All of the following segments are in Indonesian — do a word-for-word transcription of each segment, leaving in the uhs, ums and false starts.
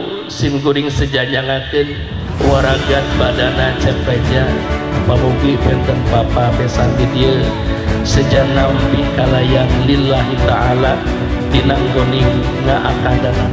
sim kuring sejajangakeun waragat badana cepeja pamugi benten papa besan di dieu sejanampi kalayan lillahi ta'ala dinanggoning ngaakadanan.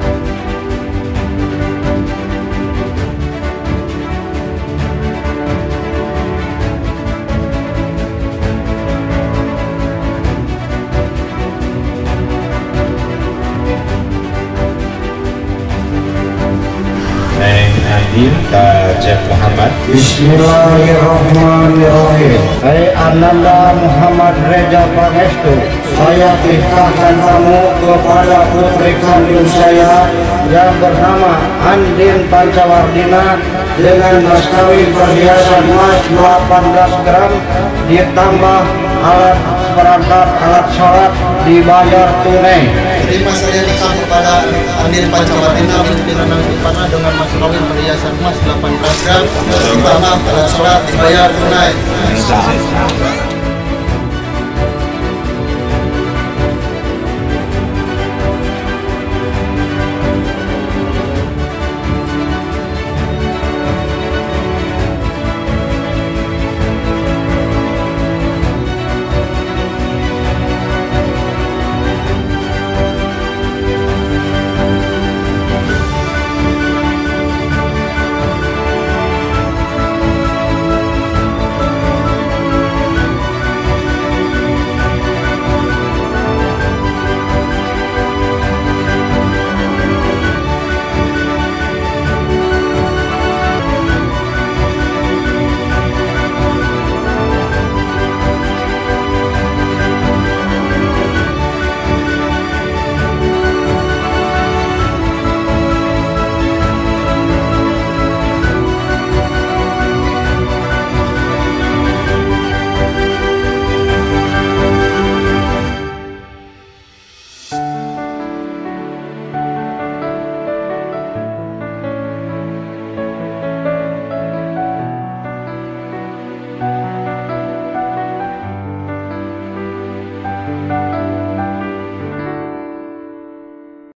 Pak Jeff Muhammad. Bismillahirrahmanirrahim. Hai Ananda Muhammad Reza Pangestu, saya titahkan kamu kepada putri kandung saya yang bernama Andin Pancawardina dengan mas kawin perhiasan emas delapan belas gram ditambah alat perangkat alat sholat dibayar tunai. Terima saya nikah kepada Andin Pancawardina binti Nanang Ipana dengan mas kawin perhiasan emas delapan belas gram ditambah alat sholat dibayar tunai.